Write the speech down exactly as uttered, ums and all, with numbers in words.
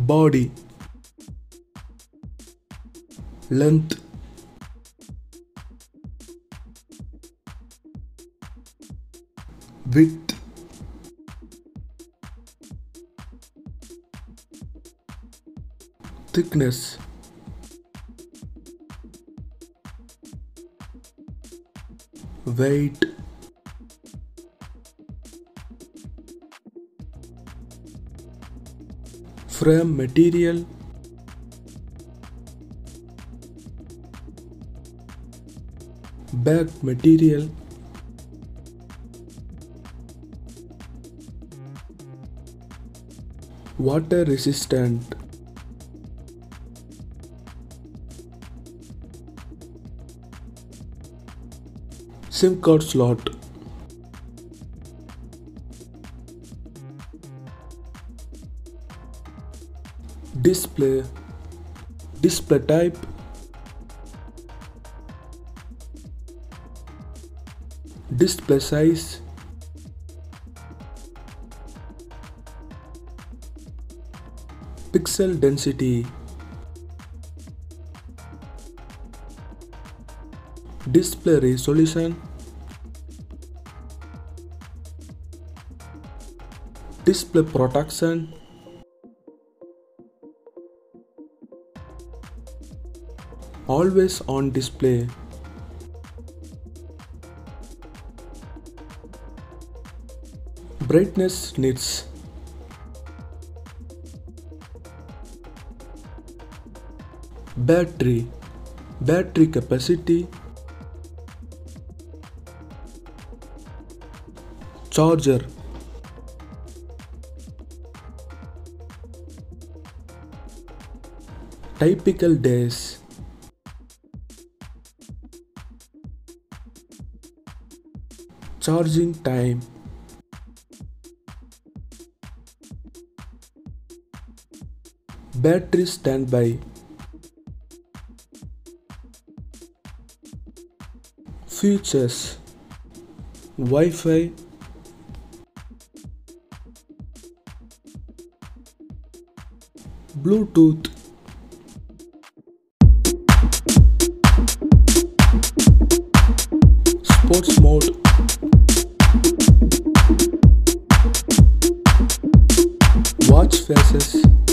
body, length, width, thickness, weight, frame material, back material, water resistant, SIM card slot, display, display type, display size, pixel density, display resolution, display protection, always on display, brightness nits, battery, battery capacity, charger, typical days, charging time, battery standby, features, Wi-Fi, Bluetooth, sports mode, watch faces,